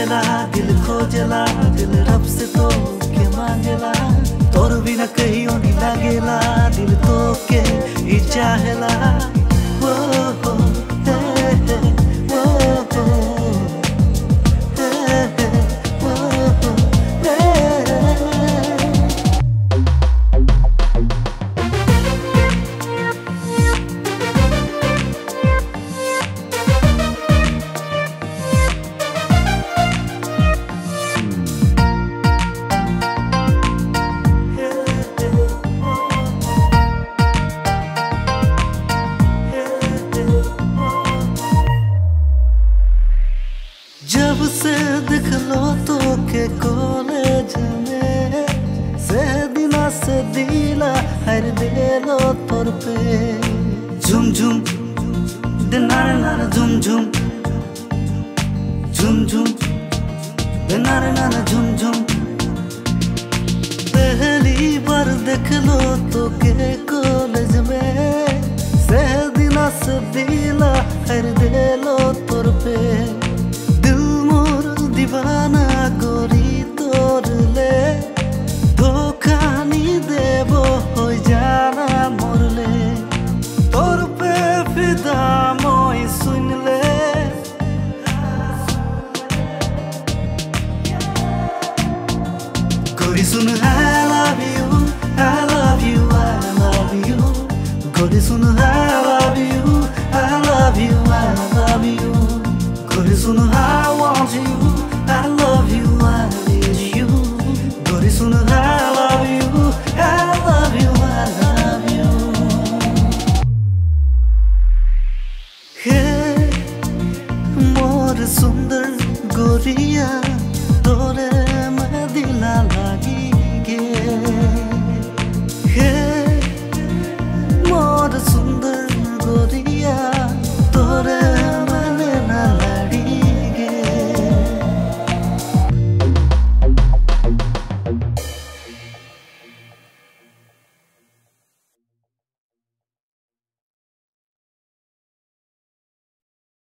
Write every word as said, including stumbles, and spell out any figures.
चाहेला दिल खोजला, दिल रब से तो के मांगेला, तोर बिना कहियो नहीं लागेला, दिल तो के ही चाहेला। वो हो हे हे वो हो हे हे वो हो हे जब से दिख लो तो के कॉलेज में से दिना से दिला हर दिलो तोर पे झुम झुम दिनारे नाना झुम झुम झुम झुम दिनारे नाना झुम झुम। पहली बार देख लो तो के कॉलेज में से दिना से दिला हर दिलो तोर पे दीवाना गोरी तोर ले धोखा नी देबो हो जाना मोरले तोर पे फिदा मोई सुन ले गोरी सुन I love you I love you I love you गोरी सुन I love you I love you I love you गोरी सुन I want you I love you, I need you. गोरी सुन I love you, I love you, I love you. Hey, मोर सुंदर गोरिया तोरे